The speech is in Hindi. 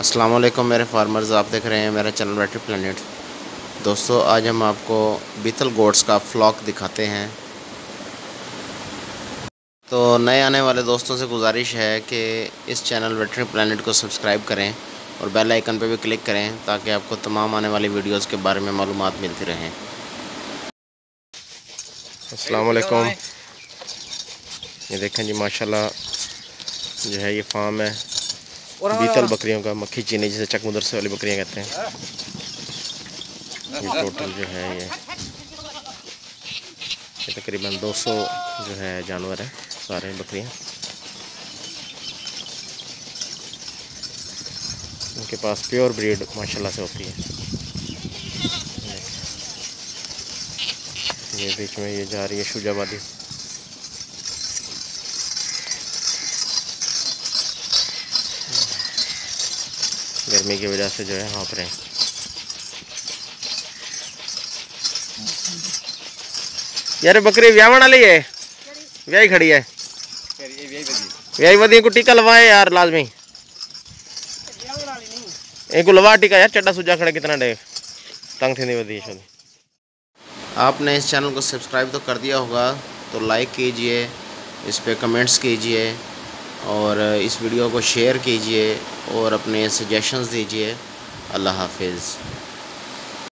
अस्सलाम वालेकुम मेरे फार्मर्स, आप देख रहे हैं मेरा चैनल बैटरी प्लेनेट। दोस्तों, आज हम आपको बीतल गोट्स का फ्लॉक दिखाते हैं। तो नए आने वाले दोस्तों से गुजारिश है कि इस चैनल बैटरी प्लेनेट को सब्सक्राइब करें और बेल आइकन पर भी क्लिक करें ताकि आपको तमाम आने वाली वीडियोज़ के बारे में मालूमात मिलती रहें। अस्सलाम वालेकुम। ये देखें जी, माशाल्लाह जो है ये फार्म है बीतल बकरियों का, मक्खी चीनी जिसे चक मदरसे वाली बकरियां कहते हैं। ये टोटल जो है ये तकरीबन 200 जो है जानवर है, सारे बकरियां। उनके पास प्योर ब्रीड माशाल्लाह से होती है। ये बीच में ये जा रही है शुजाबादी। गर्मी की वजह से जो है हाँफ रहे हैं। यार बकरी व्यावन वाली है, व्याही खड़ी है, व्याही वधी को टीका लवाए यार लाजमी। एक लवा टीका यार, चड्डा सुजा खड़े कितना डे तंग थी वधी। आपने इस चैनल को सब्सक्राइब तो कर दिया होगा, तो लाइक कीजिए, इस पे कमेंट्स कीजिए और इस वीडियो को शेयर कीजिए और अपने सजेशंस दीजिए। अल्लाह हाफिज़।